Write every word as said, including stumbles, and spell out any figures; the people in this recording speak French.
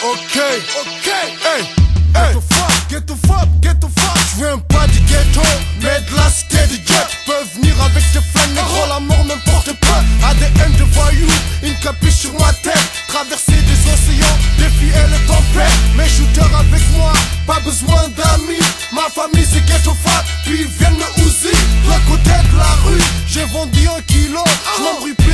Ok, ok, hey, hey. Get the fuck, get the fuck, get the fuck. J'viens pas du ghetto, mais de la cité de jet. Peux venir avec tes flingues, négro, la mort n'importe quoi. A D N de voyous, une capuche sur ma tête. Traverser des océans, défier les tempêtes. Mes shooters avec moi, pas besoin d'amis. Ma famille c'est ghetto fat, puis ils viennent me ouzi. De l'autre côté de la rue, j'ai vendu un kilo, j'm'embrouille pas.